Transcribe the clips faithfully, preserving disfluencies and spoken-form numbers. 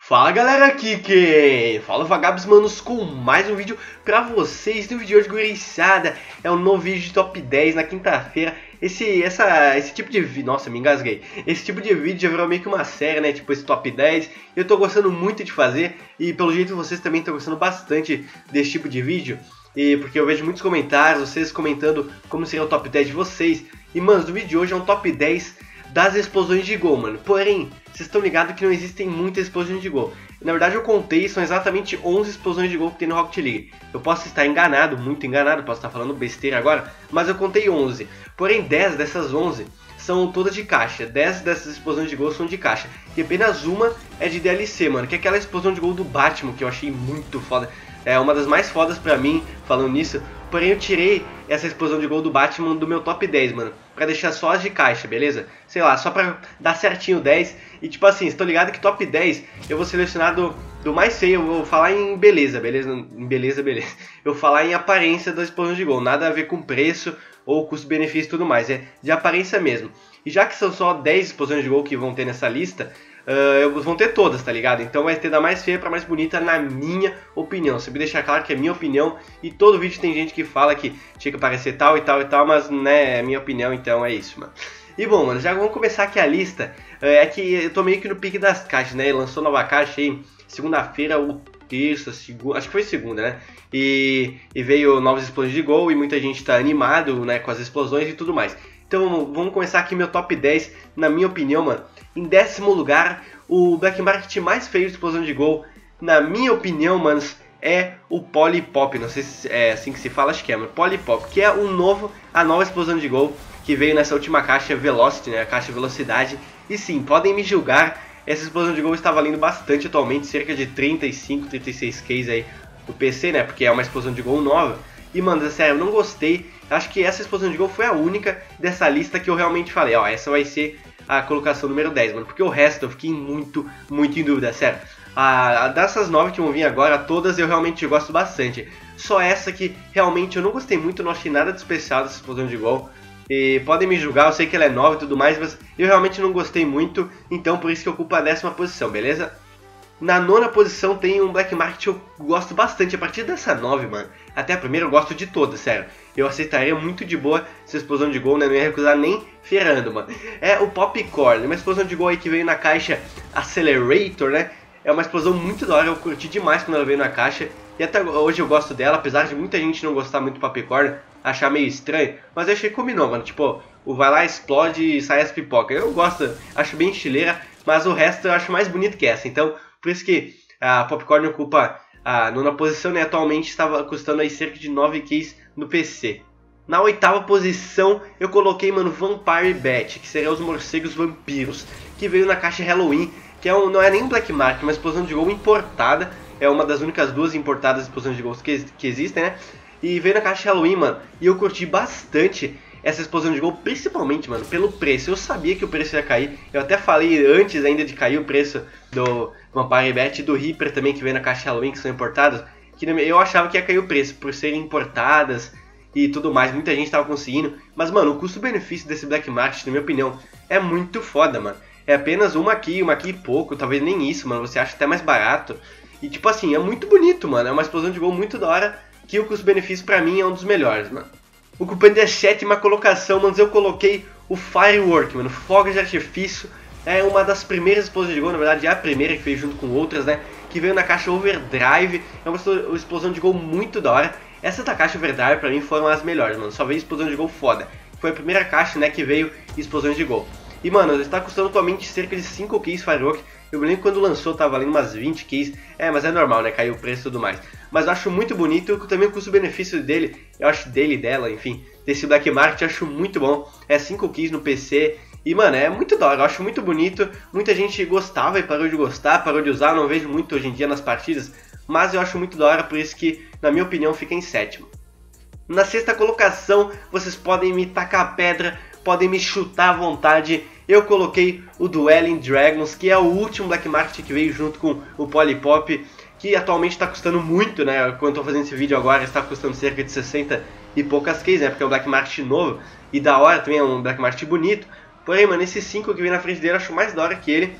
Fala galera, aqui quem fala Vagabos Manos com mais um vídeo pra vocês. No vídeo de hoje, gurizada, é um novo vídeo de top dez na quinta-feira. Esse, essa, esse tipo de vídeo, nossa, me engasguei. Esse tipo de vídeo já virou meio que uma série, né, tipo esse top dez. Eu tô gostando muito de fazer e pelo jeito vocês também estão gostando bastante desse tipo de vídeo. E porque eu vejo muitos comentários, vocês comentando como seria o top dez de vocês. E mano, o vídeo de hoje é um top dez das explosões de gol, mano. Porém, vocês estão ligados que não existem muitas explosões de gol. Na verdade eu contei, são exatamente onze explosões de gol que tem no Rocket League. Eu posso estar enganado, muito enganado, posso estar falando besteira agora, mas eu contei onze. Porém dez dessas onze são todas de caixa. dez dessas explosões de gol são de caixa. E apenas uma é de D L C, mano, que é aquela explosão de gol do Batman, que eu achei muito foda. É uma das mais fodas pra mim, falando nisso. Porém eu tirei essa explosão de gol do Batman do meu top dez, mano, pra deixar só as de caixa, beleza? Sei lá, só pra dar certinho dez. E tipo assim, estou ligado que top dez eu vou selecionar do, do mais feio. Eu vou falar em beleza, beleza? Em beleza, beleza. Eu vou falar em aparência das explosões de gol. Nada a ver com preço ou custo-benefício e tudo mais. É de aparência mesmo. E já que são só dez explosões de gol que vão ter nessa lista, Uh, vão ter todas, tá ligado? Então vai ter da mais feia pra mais bonita, na minha opinião. Sempre deixar claro que é minha opinião. E todo vídeo tem gente que fala que tinha que aparecer tal e tal e tal, mas né, é minha opinião, então é isso, mano. E bom, mano, já vamos começar aqui a lista. uh, É que eu tô meio que no pique das caixas, né? Lançou nova caixa aí segunda-feira ou terça, segunda, acho que foi segunda, né? E, e veio novas explosões de gol e muita gente tá animado, né, com as explosões e tudo mais. Então vamos começar aqui meu top dez, na minha opinião, mano. Em décimo lugar, o Black Market mais feio de explosão de gol, na minha opinião, manos, é o Polipop. Não sei se é assim que se fala, acho que é, mano. Polipop, que é um novo, a nova explosão de gol que veio nessa última caixa Velocity, né, a caixa Velocidade. E sim, podem me julgar, essa explosão de gol está valendo bastante atualmente, cerca de trinta e cinco, trinta e seis Ks aí no P C, né, porque é uma explosão de gol nova. E mano, sério, eu não gostei. Acho que essa explosão de gol foi a única dessa lista que eu realmente falei, ó, essa vai ser a colocação número dez, mano. Porque o resto eu fiquei muito, muito em dúvida, sério. A, a dessas nove que vão vir agora, todas eu realmente gosto bastante. Só essa que realmente eu não gostei muito, não achei nada de especial dessa explosão de gol. E podem me julgar, eu sei que ela é nova e tudo mais, mas eu realmente não gostei muito. Então por isso que ocupa a décima posição, beleza? Na nona posição tem um Black Market que eu gosto bastante. A partir dessa nove, mano, até a primeira eu gosto de todas, sério. Eu aceitaria muito de boa essa explosão de gol, né? Não ia recusar nem ferrando, mano. É o Popcorn, uma explosão de gol aí que veio na caixa Accelerator, né? É uma explosão muito da hora, eu curti demais quando ela veio na caixa. E até hoje eu gosto dela, apesar de muita gente não gostar muito do Popcorn, achar meio estranho. Mas eu achei que combinou, mano. Tipo, o vai lá, explode e sai as pipocas. Eu gosto, acho bem estileira, mas o resto eu acho mais bonito que essa. Então, por isso que a Popcorn ocupa a nona posição, né? Atualmente estava custando aí cerca de nove Ks no P C. Na oitava posição eu coloquei, mano, Vampire Bat, que seriam os morcegos vampiros, que veio na caixa Halloween, que é um, não é nem um Black Market, é uma explosão de gol importada. É uma das únicas duas importadas explosões de gols que, que existem, né? E veio na caixa Halloween, mano, e eu curti bastante essa explosão de gol, principalmente, mano, pelo preço. Eu sabia que o preço ia cair. Eu até falei antes ainda de cair o preço do Vampire Bat e do Reaper também, que veio na caixa Halloween, que são importados. Que eu achava que ia cair o preço, por serem importadas e tudo mais. Muita gente tava conseguindo. Mas, mano, o custo-benefício desse Black Market, na minha opinião, é muito foda, mano. É apenas uma aqui, uma aqui e pouco. Talvez nem isso, mano. Você acha até mais barato. E, tipo assim, é muito bonito, mano. É uma explosão de gol muito da hora, que o custo-benefício pra mim é um dos melhores, mano. Ocupando a sétima colocação, mano, eu coloquei o Firework, mano, fogos de artifício. É uma das primeiras explosões de gol, na verdade é a primeira que veio junto com outras, né, que veio na caixa Overdrive. É uma explosão de gol muito da hora. Essas da caixa Overdrive pra mim foram as melhores, mano, só veio explosão de gol foda. Foi a primeira caixa, né, que veio explosões de gol. E, mano, está custando atualmente cerca de cinco Ks Firework. Eu me lembro quando lançou, tava valendo umas vinte Ks. É, mas é normal, né? Caiu o preço e tudo mais. Mas eu acho muito bonito, também o custo-benefício dele, eu acho dele, dela, enfim, desse Black Market, eu acho muito bom. É cinco Ks no P C. E, mano, é muito da hora, eu acho muito bonito. Muita gente gostava e parou de gostar, parou de usar. Não vejo muito hoje em dia nas partidas, mas eu acho muito da hora, por isso que, na minha opinião, fica em sétimo. Na sexta colocação, vocês podem me tacar pedra, podem me chutar à vontade. Eu coloquei o Dueling Dragons, que é o último Black Market que veio junto com o Polipop, que atualmente está custando muito, né? Quando eu estou fazendo esse vídeo agora, está custando cerca de sessenta e poucas Ks, né? Porque é um Black Market novo e da hora, também é um Black Market bonito. Porém, mano, esses cinco que vem na frente dele eu acho mais da hora que ele.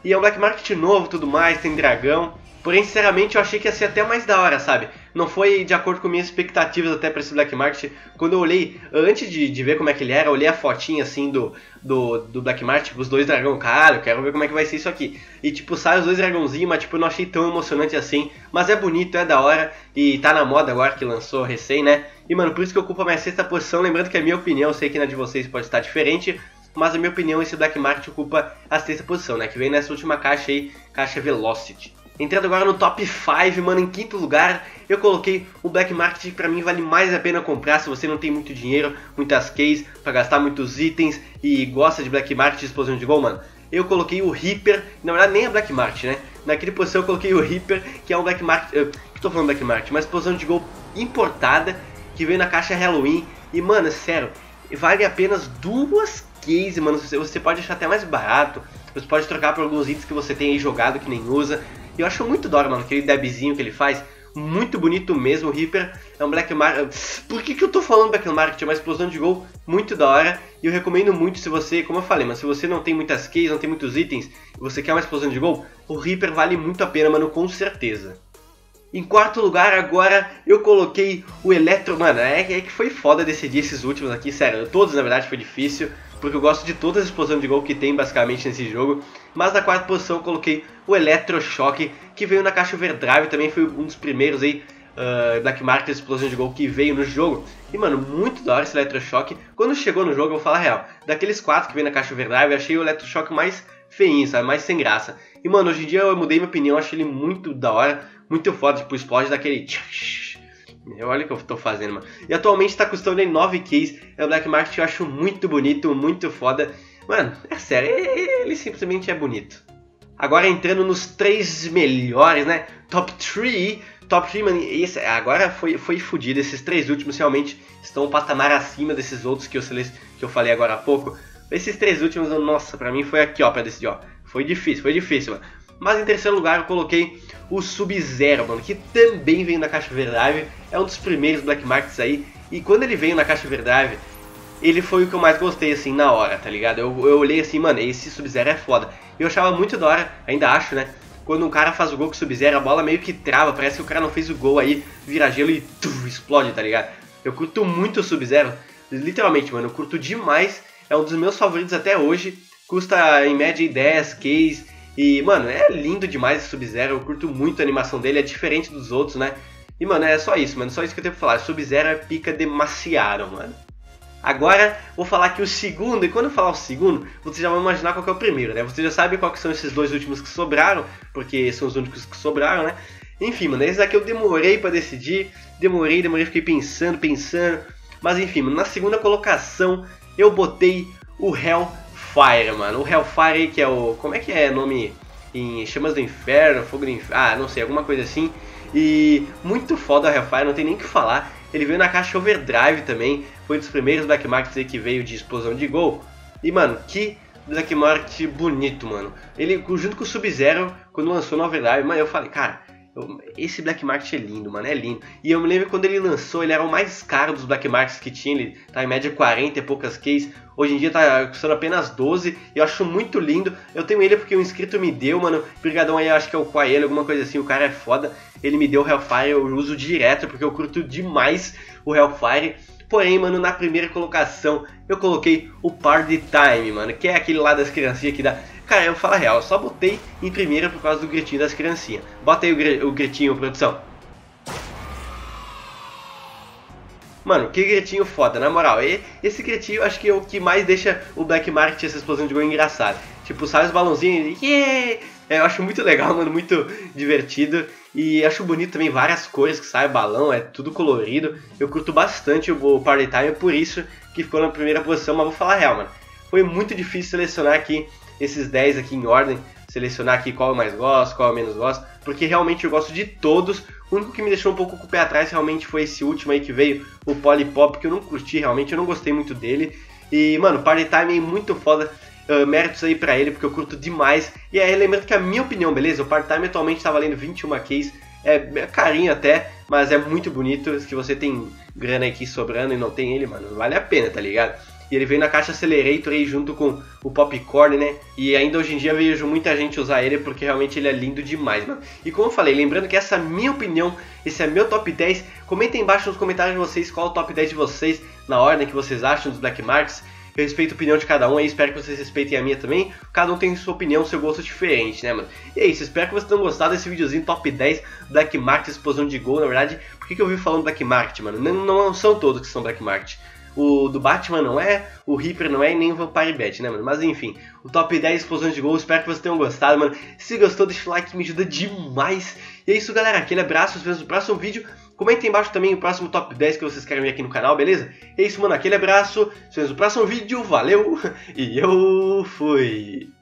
E é um Black Market novo, tudo mais, tem dragão. Porém, sinceramente, eu achei que ia ser até mais da hora, sabe? Não foi de acordo com minhas expectativas até para esse Black Market. Quando eu olhei, antes de, de ver como é que ele era, eu olhei a fotinha assim do, do, do Black Market, tipo, os dois dragão. Caralho, quero ver como é que vai ser isso aqui. E tipo, sai os dois dragãozinhos, mas tipo, eu não achei tão emocionante assim. Mas é bonito, é da hora. E tá na moda agora que lançou recém, né? E mano, por isso que eu ocupo a minha sexta posição. Lembrando que a minha opinião, eu sei que na de vocês pode estar diferente. Mas a minha opinião, esse Black Market ocupa a sexta posição, né? Que vem nessa última caixa aí, caixa Velocity. Entrando agora no top cinco, mano, em quinto lugar, eu coloquei o Black Market que pra mim vale mais a pena comprar se você não tem muito dinheiro, muitas keys, pra gastar muitos itens e gosta de Black Market e explosão de gol, mano. Eu coloquei o Reaper, na verdade nem é Black Market, né? Naquele posição eu coloquei o Reaper, que é um Black Market, eu tô falando Black Market, uma explosão de gol importada, que veio na caixa Halloween. E mano, sério, vale apenas duas keys, mano, você pode achar até mais barato, você pode trocar por alguns itens que você tem aí jogado que nem usa. E eu acho muito da hora, mano, aquele debzinho que ele faz, muito bonito mesmo. O Reaper é um Black Market. Por que que eu tô falando Black Market? É uma explosão de gol muito da hora. E eu recomendo muito se você, como eu falei, mas se você não tem muitas keys, não tem muitos itens, e você quer uma explosão de gol, o Reaper vale muito a pena, mano, com certeza. Em quarto lugar agora eu coloquei o Electro, mano, é, é que foi foda decidir esses últimos aqui, sério, todos na verdade foi difícil, porque eu gosto de todas as explosões de gol que tem basicamente nesse jogo, mas na quarta posição eu coloquei o Electroshock, que veio na caixa Overdrive, também foi um dos primeiros aí, uh, Black Market explosão de gol que veio no jogo, e mano, muito da hora esse Electroshock. Quando chegou no jogo, eu vou falar a real, daqueles quatro que veio na caixa Overdrive, eu achei o Electroshock mais feinho, sabe, mais sem graça. E mano, hoje em dia eu mudei minha opinião, achei ele muito da hora, muito foda, tipo, explode daquele... Olha o que eu tô fazendo, mano. E atualmente tá custando em nove keys, é o Black Market que eu acho muito bonito, muito foda. Mano, é sério, ele simplesmente é bonito. Agora entrando nos três melhores, né, top três, top três, mano, esse, agora foi, foi fodido, esses três últimos realmente estão um patamar acima desses outros que eu, que eu falei agora há pouco. Esses três últimos, nossa, pra mim foi aqui, ó, pra decidir, ó. Foi difícil, foi difícil, mano. Mas em terceiro lugar eu coloquei o Sub-Zero, mano, que também veio na caixa Overdrive. É um dos primeiros Black Markets aí. E quando ele veio na caixa Overdrive, ele foi o que eu mais gostei, assim, na hora, tá ligado? Eu, eu olhei assim, mano, esse Sub-Zero é foda. E eu achava muito da hora, ainda acho, né? Quando um cara faz o gol com o Sub-Zero, a bola meio que trava, parece que o cara não fez o gol aí, vira gelo e tuf, explode, tá ligado? Eu curto muito o Sub-Zero, literalmente, mano, eu curto demais. É um dos meus favoritos até hoje. Custa em média dez keys. E, mano, é lindo demais esse Sub-Zero. Eu curto muito a animação dele. É diferente dos outros, né? E, mano, é só isso, mano. Só isso que eu tenho pra falar. Sub-Zero é pica demasiado, mano. Agora, vou falar aqui o segundo. E quando eu falar o segundo, você já vai imaginar qual que é o primeiro, né? Você já sabe qual que são esses dois últimos que sobraram. Porque são os únicos que sobraram, né? Enfim, mano, esse daqui eu demorei pra decidir. Demorei, demorei, fiquei pensando, pensando. Mas, enfim, mano, na segunda colocação... eu botei o Hellfire, mano. O Hellfire que é o... como é que é o nome em Chamas do Inferno, Fogo do Inferno? Ah, não sei, alguma coisa assim. E muito foda o Hellfire, não tem nem o que falar. Ele veio na caixa Overdrive também. Foi um dos primeiros Black Markets aí que veio de explosão de gol. E, mano, que Black Market bonito, mano. Ele, junto com o Sub-Zero, quando lançou no Overdrive, mano, eu falei, cara... esse Black Market é lindo, mano, é lindo. E eu me lembro quando ele lançou, ele era o mais caro dos Black Markets que tinha. Ele tá em média quarenta e poucas keys. Hoje em dia tá custando apenas doze. Eu acho muito lindo. Eu tenho ele porque um inscrito me deu, mano. Brigadão aí, eu acho que é o Coelho, alguma coisa assim. O cara é foda. Ele me deu o Hellfire, eu uso direto porque eu curto demais o Hellfire. Porém, mano, na primeira colocação eu coloquei o Party Time, mano, que é aquele lá das criancinhas que dá... Cara, eu falo a real, eu só botei em primeira por causa do gritinho das criancinhas. Bota aí o, gr o gritinho, produção. Mano, que gritinho foda, na moral. E, esse gritinho eu acho que é o que mais deixa o Black Market, essa explosão de gol, engraçado. Tipo, sai os balãozinhos e... yeah! É, eu acho muito legal, mano, muito divertido. E acho bonito também várias cores que sai o balão, é tudo colorido. Eu curto bastante o, o Party Time, por isso que ficou na primeira posição. Mas vou falar a real, mano. Foi muito difícil selecionar aqui esses dez aqui em ordem, selecionar aqui qual eu mais gosto, qual eu menos gosto, porque realmente eu gosto de todos. O único que me deixou um pouco com o pé atrás realmente foi esse último aí que veio, o Polipop, que eu não curti realmente, eu não gostei muito dele. E, mano, Party Time é muito foda, uh, méritos aí pra ele, porque eu curto demais. E aí, lembrando que a minha opinião, beleza, o Party Time atualmente tá valendo vinte e uma keys, é, é carinho até, mas é muito bonito. Se você tem grana aqui sobrando e não tem ele, mano, vale a pena, tá ligado? E ele veio na caixa Accelerator aí junto com o Popcorn, né? E ainda hoje em dia vejo muita gente usar ele porque realmente ele é lindo demais, mano. E como eu falei, lembrando que essa é a minha opinião, esse é meu top dez. Comentem embaixo nos comentários de vocês qual é o top dez de vocês, na ordem que vocês acham dos Black Marks. Eu respeito a opinião de cada um aí, espero que vocês respeitem a minha também. Cada um tem sua opinião, seu gosto diferente, né, mano? E é isso, espero que vocês tenham gostado desse videozinho top dez Black Market, explosão de gol, na verdade. Por que, que eu vi falando Black Market, mano? Não, não são todos que são Black Market. O do Batman não é, o Reaper não é e nem o Vampire Bat, né, mano? Mas enfim, o top dez explosões de gol, espero que vocês tenham gostado, mano. Se gostou, deixa o like, me ajuda demais. E é isso, galera, aquele abraço, nos vemos no próximo vídeo. Comenta aí embaixo também o próximo top dez que vocês querem ver aqui no canal, beleza? É isso, mano, aquele abraço, nos vemos no próximo vídeo, valeu e eu fui!